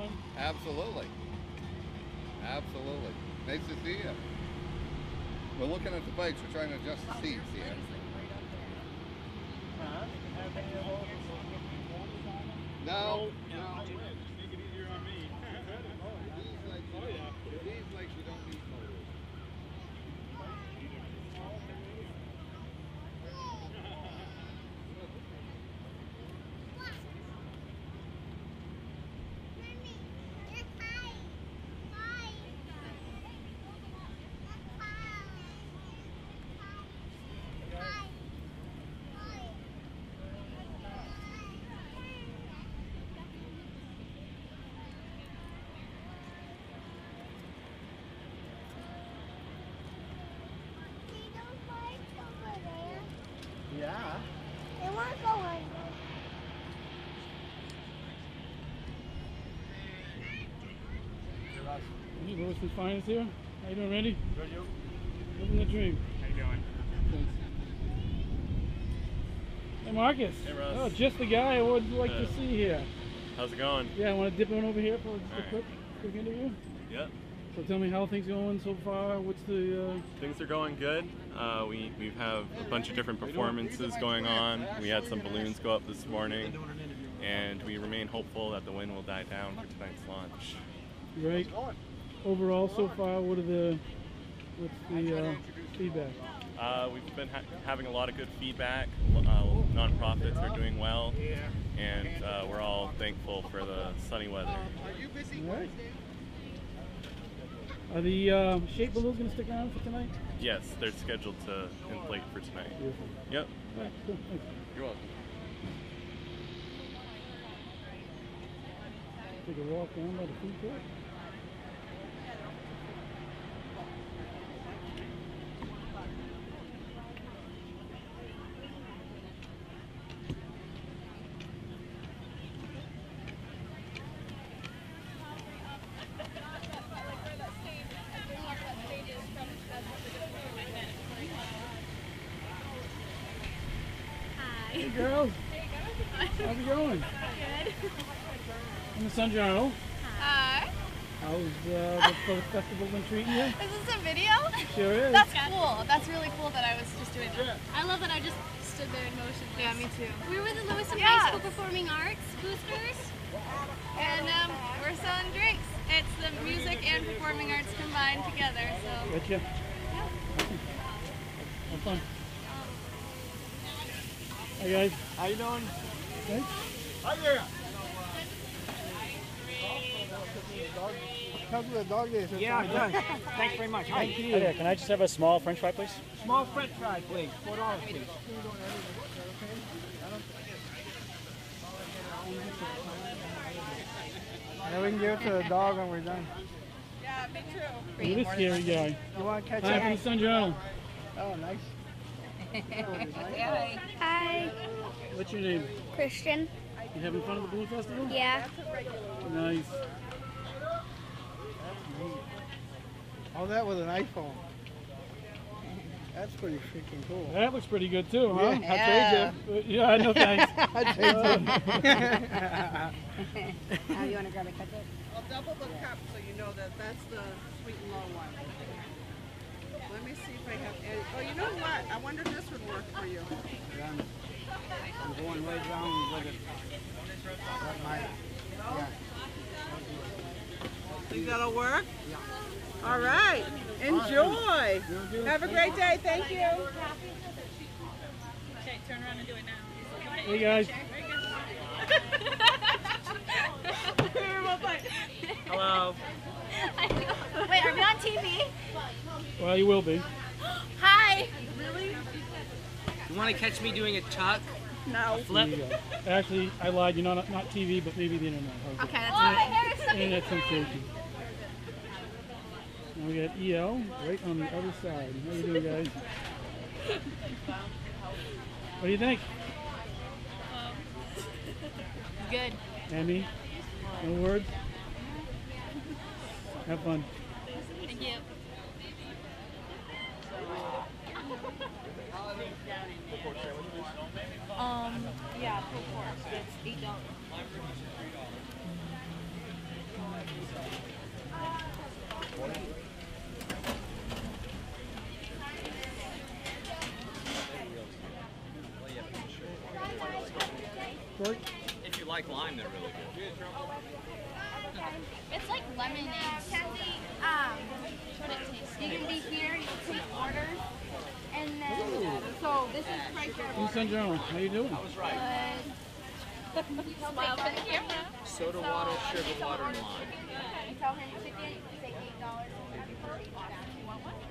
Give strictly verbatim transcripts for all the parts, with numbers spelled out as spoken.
doing? Absolutely. Absolutely. Nice to see you. We're looking at the bikes. We're trying to adjust the seats here. Huh? Have any of those? No. No. Make it easier on me. These legs, oh, yeah. These legs you don't need motors. Yeah. They want to go on. Hey, Russ and Finance here. How you doing, Randy? Good, you? Living the dream. How you doing? Thanks. Hey, Marcus. Hey, Russ. Oh, just the guy I would like Uh, to see here. How's it going? Yeah, I want to dip on over here for just a Alright. quick, quick interview. Yep. So tell me how things going so far. What's the? Uh... Things are going good. Uh, we we have a bunch of different performances going on. We had some balloons go up this morning, and we remain hopeful that the wind will die down for tonight's launch. Right. Overall, so far, what are the? What's the uh, feedback? Uh, we've been ha having a lot of good feedback. Uh, nonprofits are doing well, and uh, we're all thankful for the sunny weather. All right. Are the uh, shape balloons going to stick around for tonight? Yes, they're scheduled to inflate for tonight. Beautiful. Yep. All right, cool. Thanks. You're welcome. Take a walk down by the food court. Hey girls, how's it going? Good. I'm the Sun Journal. Hi. How's uh, the, the festival been treating you? Is this a video? Sure is. That's cool. That's really cool that I was just doing that. I love that I just stood there in motion. Yeah, me too. We were the Lewiston Yes. High School Performing Arts boosters. And um, we're selling drinks. It's the music and performing arts combined together. So. Gotcha. Yeah. Have fun. Hi guys. How you doing? Thanks. Hi there. How's the dog is? Yeah, it does. Thanks very much. Hi. Thank you. Hi there. Can I just have a small French fry, please? Small French fry, please. Four dollars, please. Now we can give it to the dog when we're done. Yeah, me too. Look at this scary guy. You want to catch Hi, from the Sun Journal. Oh, nice. Hi. What's your name? Christian. You having fun at the Balloon Festival? Yeah. Nice. All that with an iPhone. That's pretty freaking cool. That looks pretty good too, huh? Yeah. Uh, yeah, no thanks. I'll trade you. How do you want to grab a ketchup? I'll double the cup so you know that that's the sweet and low one. Let me see if I have any. Oh, you know what? I wonder if this would work for you. I'm, I'm going way down with it. Got my, yeah. Think that'll work? Yeah. All right. Enjoy. Have a great day. Thank you. Okay, turn around and do it now. Hey guys. Hello. Wait, are we on T V? Well, you will be. Hi. Really? You want to catch me doing a tuck? No. There you go. Actually, I lied. You're not not T V, but maybe the internet. How's Okay, it? that's my hair is stuck in Internet your sensation. Now we got E L right on the other side. How you doing, guys? What do you think? Good. Emmy? No words? Have fun. Thank you. Um, yeah, full course. It's eight dollars. like lime, they're really good. It's like lemon and Kathy, um, what it tastes like. You can be here, you take orders, and then, so this is right here. Houston Journal, how you doing? I was right. Good. Smile for the camera. Soda water, sugar water, and lime. You tell her your ticket, you take eight dollars. You want one?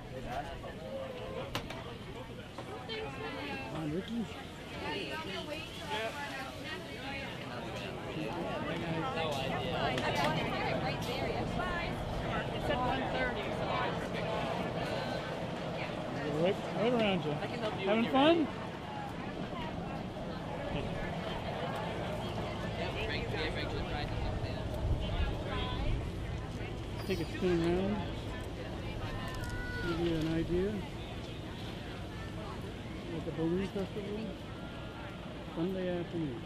On Ricky. Right, right around you. Having fun? Take a spin around. Give you an idea. At the balloon festival. Sunday afternoon.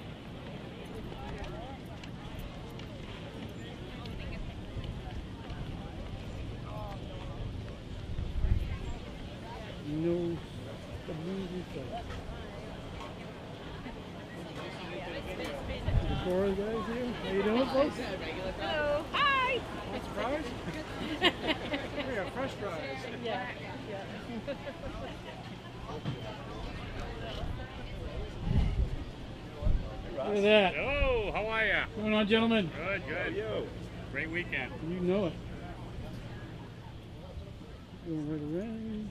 No balloons and stuff. The four guys here. How you doing, folks? Hello. Hi. That's fries? Yeah, fresh fries. Yeah. Look at that. Hello, how are ya? What's going on, gentlemen? Good, good. You. Great weekend. You know it. Going right around.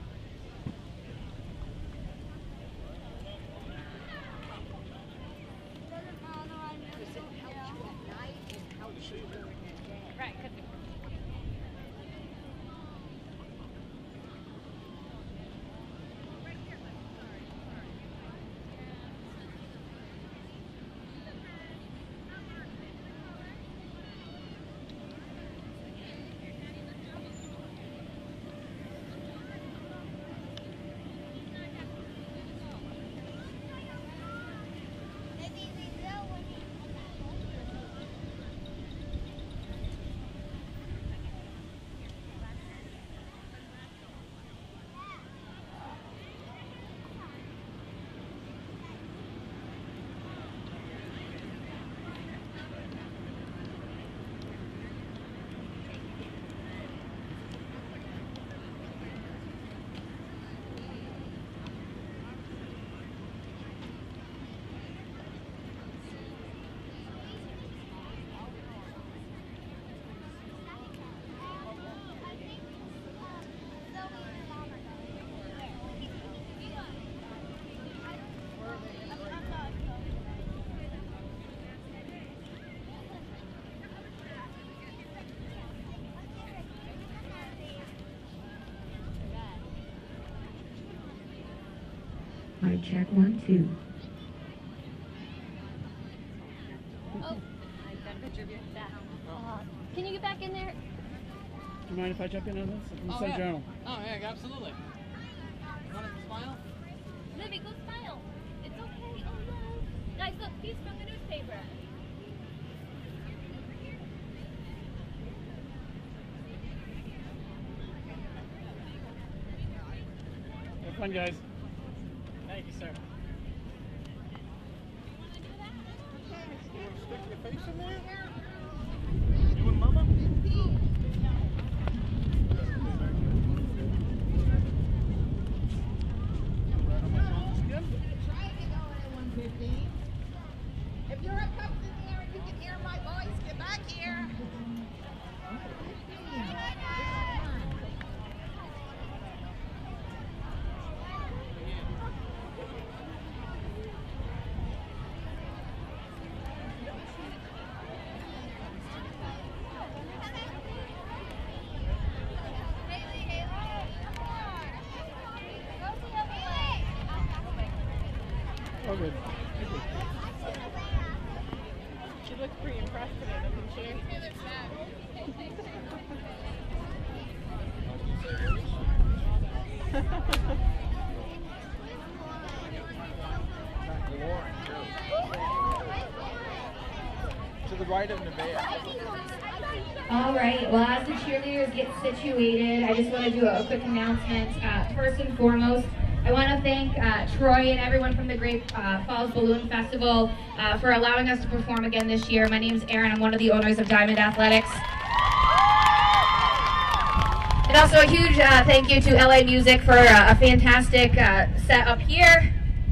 Mic check one, two. Oh, I got a picture of you. Uh, can you get back in there? Do you mind if I jump in on this? From the Oh, Sun yeah. Journal. Oh, yeah, absolutely. You want to smile? Libby, go smile. It's okay. Oh, no. Guys, look, he's from the newspaper. Have fun, guys. Thank you, sir. Stick your face in there? You and Mama? If you're a pup in there and you can hear my voice, get back here. Oh, good. She looks pretty impressed today, doesn't she? To the right of Nevaeh. All right, well, as the cheerleaders get situated, I just want to do a quick announcement. Uh, first and foremost, I want to thank uh, Troy and everyone from the Great uh, Falls Balloon Festival uh, for allowing us to perform again this year. My name is Erin. I'm one of the owners of Diamond Athletics. And also a huge uh, thank you to L A Music for uh, a fantastic uh, set up here.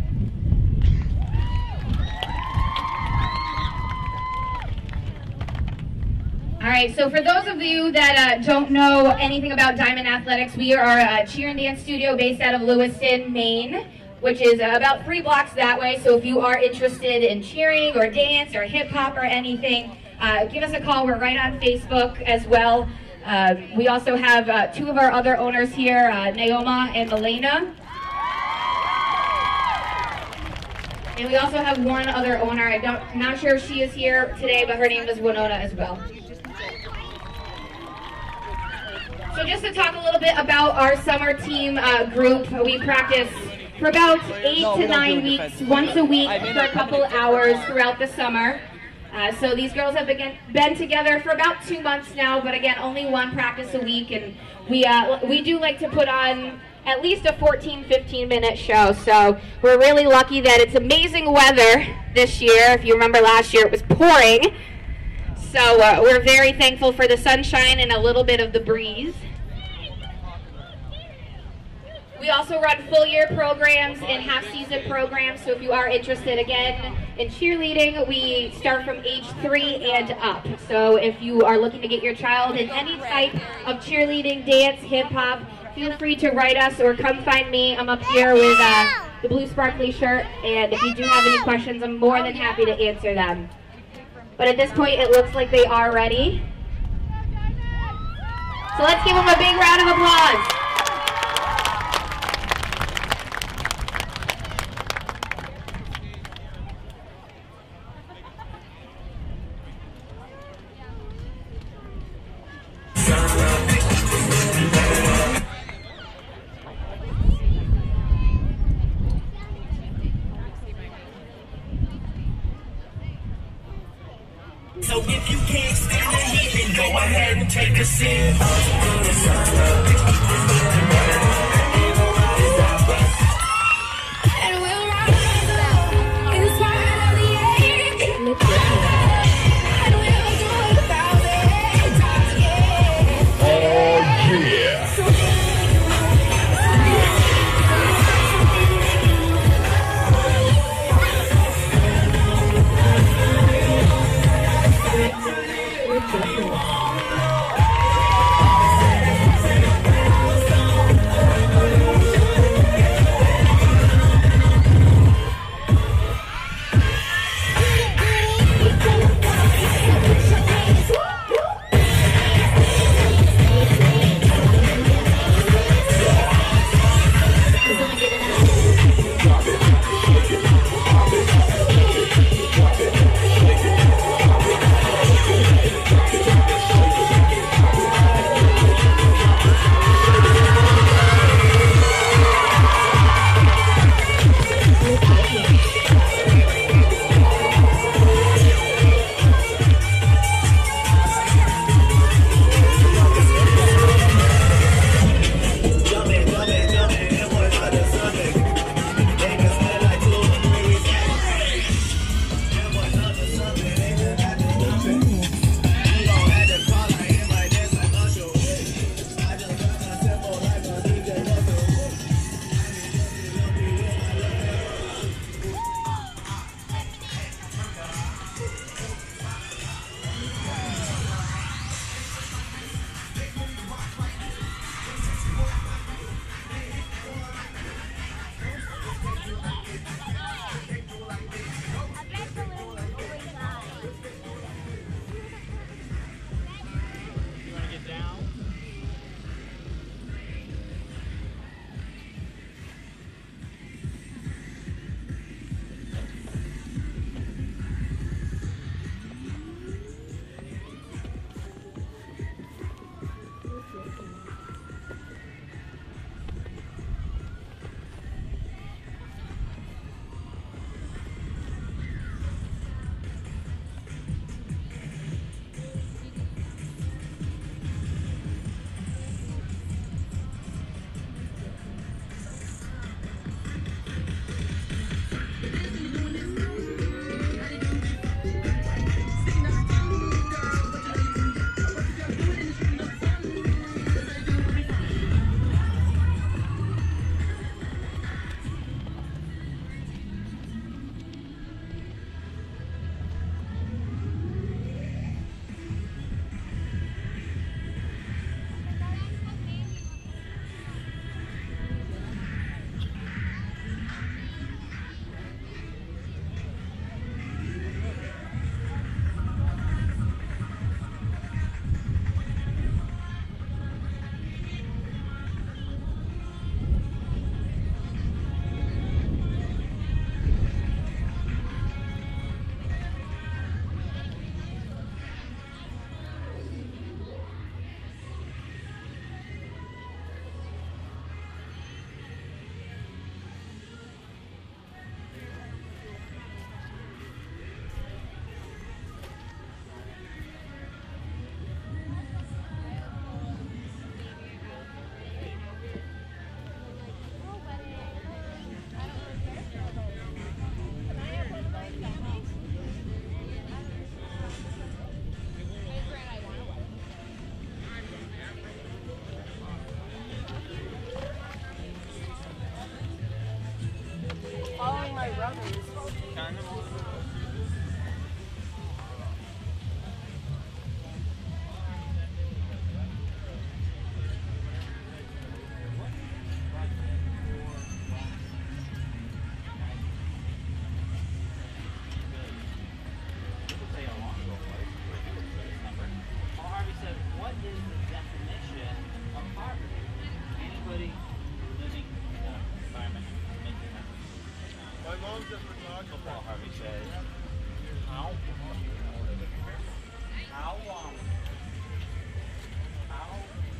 All right, so for those of you that uh, don't know anything about Diamond Athletics, we are a cheer and dance studio based out of Lewiston, Maine, which is uh, about three blocks that way. So if you are interested in cheering or dance or hip hop or anything, uh, give us a call. We're right on Facebook as well. Uh, we also have uh, two of our other owners here, uh, Naoma and Elena. And we also have one other owner. I don't, I'm not sure if she is here today, but her name is Winona as well. So just to talk a little bit about our summer team uh, group, we practice for about eight no, to we nine weeks, once a week for a couple hours throughout the summer. Uh, so these girls have been, been together for about two months now, but again, only one practice a week, and we uh, we do like to put on at least a fourteen, fifteen minute show. So we're really lucky that it's amazing weather this year. If you remember last year, it was pouring. So uh, we're very thankful for the sunshine and a little bit of the breeze. We also run full year programs and half season programs, so if you are interested again in cheerleading, we start from age three and up. So if you are looking to get your child in any type of cheerleading, dance, hip hop, feel free to write us or come find me. I'm up here with uh, the blue sparkly shirt, and if you do have any questions, I'm more than happy to answer them. But at this point, it looks like they are ready. So let's give them a big round of applause. So if you can't stand the heat, then go ahead and take a sip. And we'll rise up in spite of the age. And we'll do it a thousand times again. Oh yeah. college football, Harvey says. How? How long? How?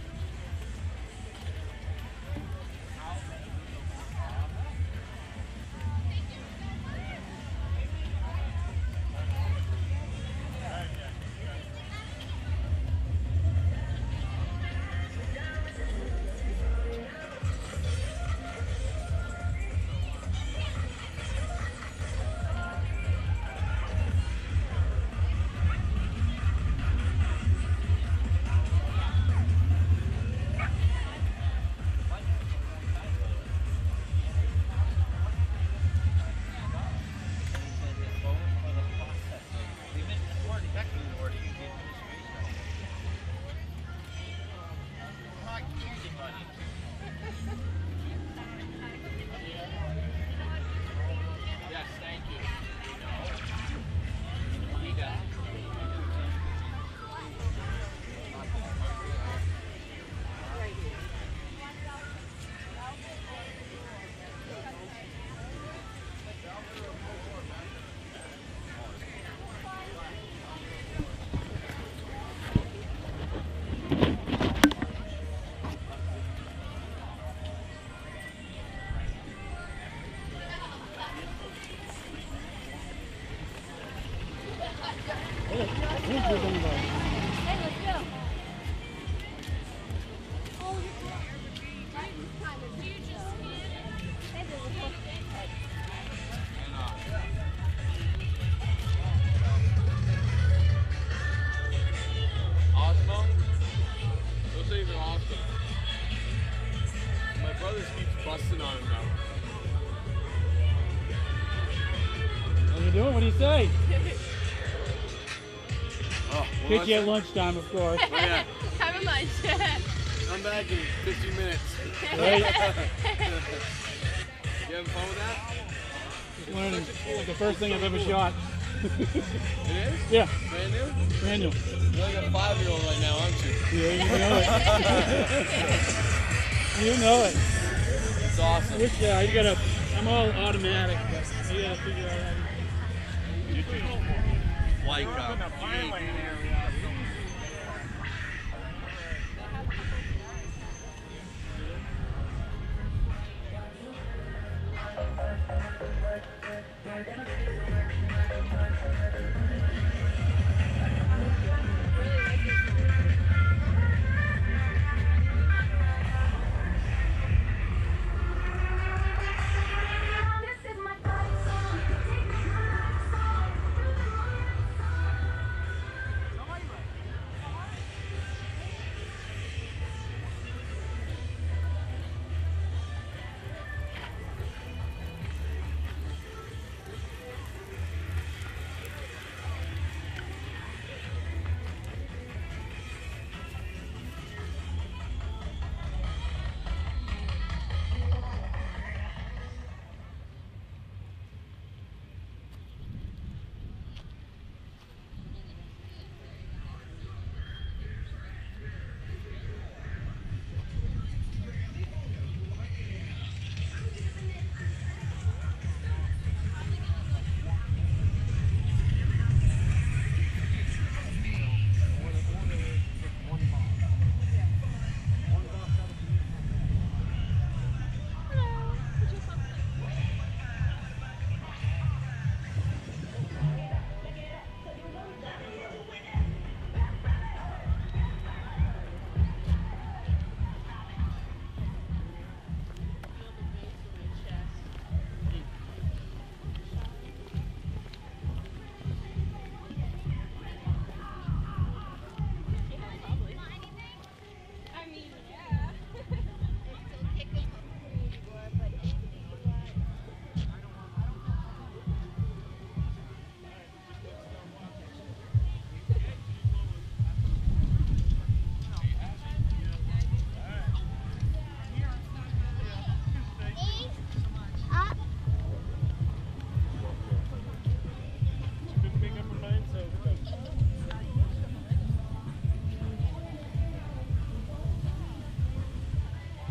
Yes, thank you. He does. Osmo? Those things are awesome. My brother keeps busting on them now. What are you doing? What do you say? Oh, Catch you at lunchtime, of course. Oh, yeah. Have a lunch. I'm back in fifteen minutes. Right? You having fun with that? Just learning. Like the first thing I've ever shot. It is? Yeah. Brand new? Brand new. You're like a five-year-old right now, aren't you? Yeah, you know it. You know it. It's awesome. Which, uh, you gotta, I'm all automatic, but you gotta figure out how to. White cup.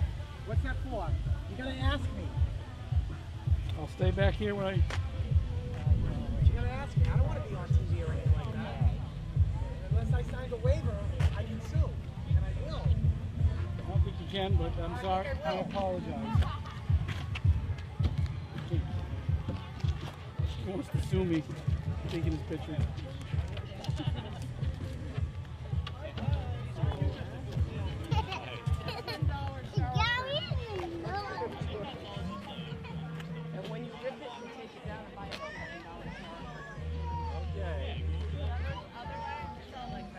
What's that for? You gotta ask me. I'll stay back here when I signed a waiver, I can sue, and I will. I don't think you can, but I'm sorry. I apologize. He wants to sue me taking his picture. And when you rip it, you take it down and buy a ten dollar car. Okay. Otherwise, it's all like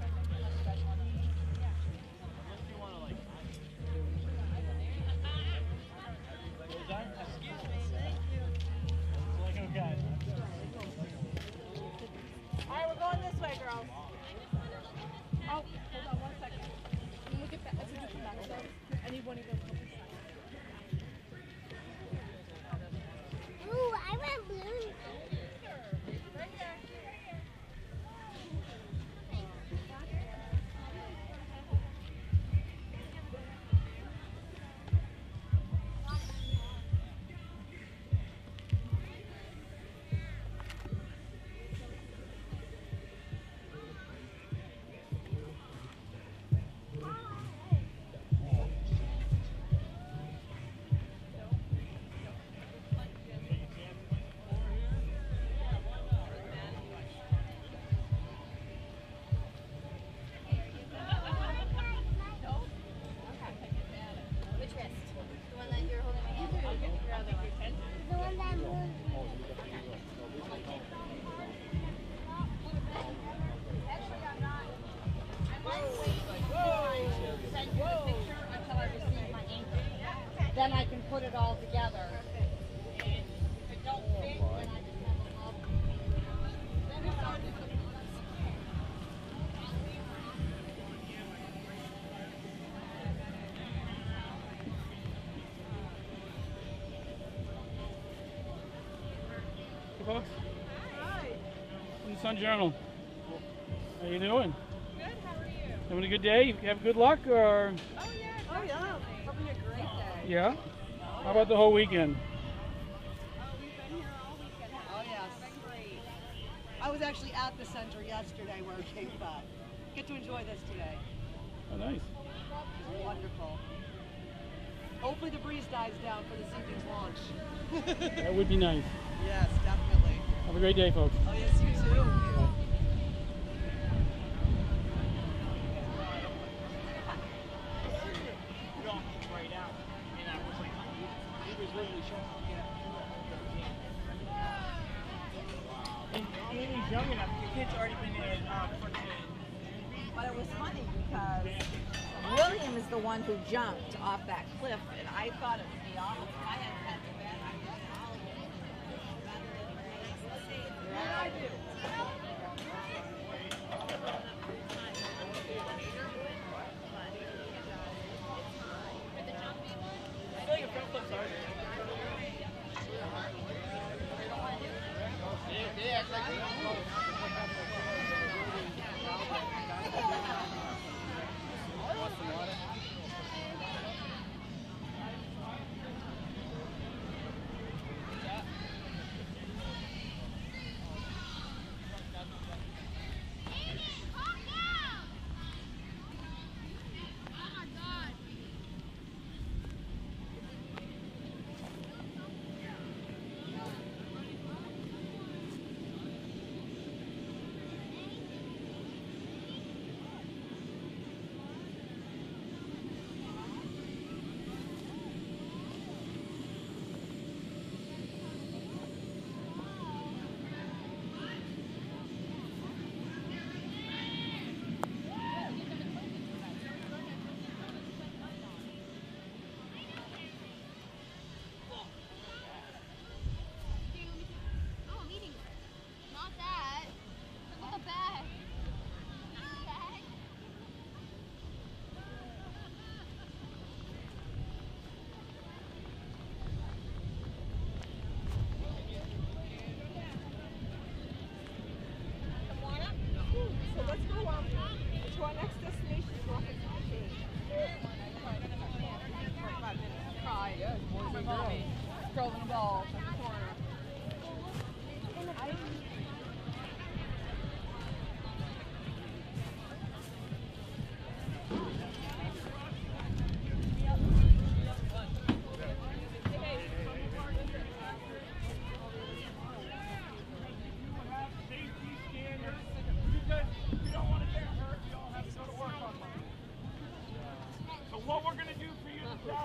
Alright, we're going this way, girls. Oh, hold on one second. When we get back, as we come back, so I need one of those. Ooh, I want blue. Right here. Which wrist? The one that you're holding my hand, or your other one? The one that moves. Actually, I'm not. I might wait to send you the picture until I receive my anchor. Then I can put it all together. If it don't fit, then I just have them all. Then it's all different. Hey, folks. From the Sun Journal. How you doing? Good, how are you? Having a good day? You have good luck, or? Oh yeah, oh yeah, having a great day. Yeah? How about the whole weekend? Oh, we've been here all weekend. Oh yes. It's been great. I was actually at the center yesterday working, but get to enjoy this today. Oh, nice. It's wonderful. Hopefully the breeze dies down for this evening's launch. That would be nice. Yes, definitely. Have a great day, folks. Oh yes, you too. Amy's young enough, your kid's already been in uh, for the But it was funny because William is the one who jumped off that cliff, and I thought it would be awful. I had had the bad idea. Yeah, I do. I feel like a front flip's hard. They act like they don't know.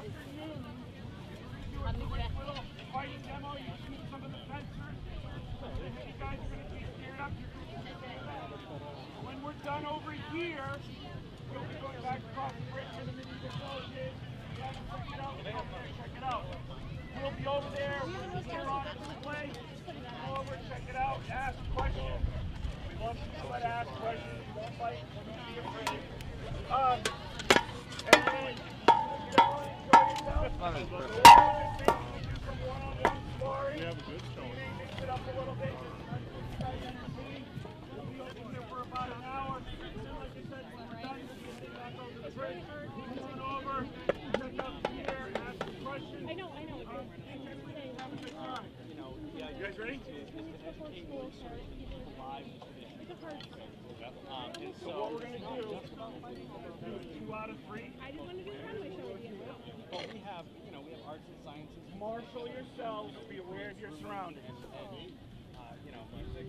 afternoon. Do a quick little fighting demo. You see some of the fencers. You guys are going to be geared up. You're going to be geared up. When we're done over here, we'll be going back across the bridge and the mini villages. You guys check it out. Come over there, check it out. We'll be over there. We'll be here on display. Come over, check it out. Ask questions. We want people that ask questions. Don't fight. Don't be afraid. Um, and then, you know, enjoy yourself. We have a good story. Mix it up a little bit. We'll be over here for about an hour. Like I said, when we're done, we'll get back over the bridge. Turn over, check out here, ask questions. I know, I know. Um, have a good time. You guys ready? Um, and So what we're going to do, do two out of three. I just want to do a runway show with you. well, we have, you know, we have arts and sciences. Marshal yourselves, be aware of your surroundings. Uh, you know, music.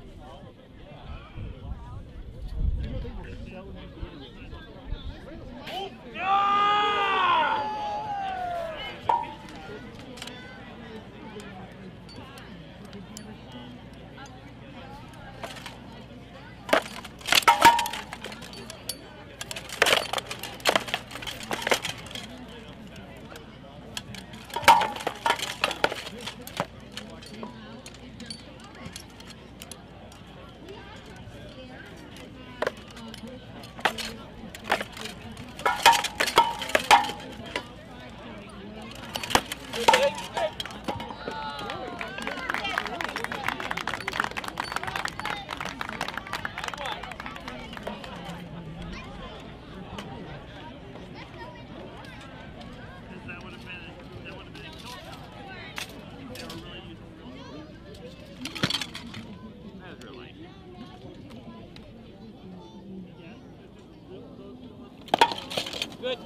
Good.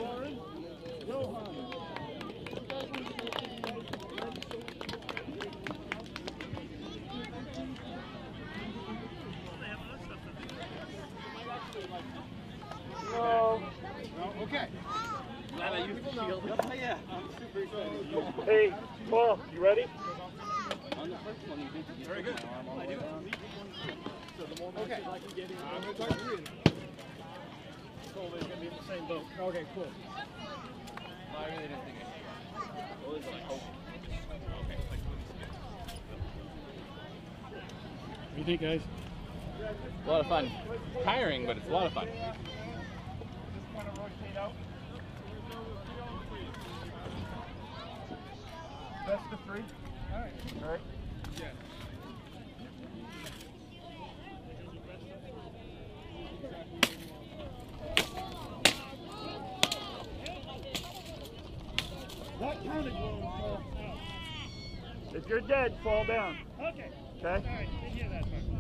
No. No, okay. Glad I used the shield. Oh, yeah. I'm super excited. Hey, Paul, you ready? On the first one, you did very good. I do. So the more Okay. I can get in, I'm going to talk to you. Colby's going to be in the same boat. Okay, cool. I really didn't think I could. What was it like? Oh. Okay. What do you think, guys? A lot of fun. Tiring, but it's a lot of fun. Just kind of rotate out. Best of three. All right. All right. Yeah. That counted. If you're dead, fall down. Okay. Okay? All right, didn't hear that part.